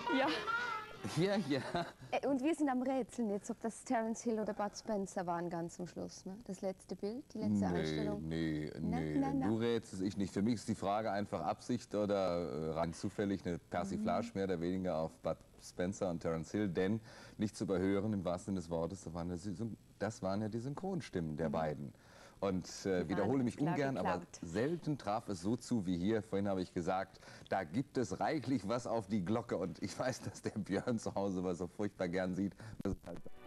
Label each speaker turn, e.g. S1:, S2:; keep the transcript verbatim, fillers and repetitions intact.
S1: Ja.
S2: Ja, ja.
S1: Äh, Und wir sind am Rätseln jetzt, ob das Terence Hill oder Bud Spencer waren ganz zum Schluss. Ne? Das letzte Bild, die letzte
S2: Nee,
S1: Einstellung.
S2: nee,
S1: Na,
S2: nee.
S1: na, na.
S2: Du rätst ich nicht. Für mich ist die Frage einfach Absicht oder äh, rein zufällig eine Persiflage mehr oder weniger auf Bud Spencer und Terence Hill, denn nicht zu überhören im wahrsten Sinne des Wortes, das waren, die, das waren ja die Synchronstimmen der mhm. beiden. Und äh, wiederhole mich ungern, aber selten traf es so zu wie hier. Vorhin habe ich gesagt, da gibt es reichlich was auf die Glocke. Und ich weiß, dass der Björn zu Hause was so furchtbar gern sieht. Das ist halt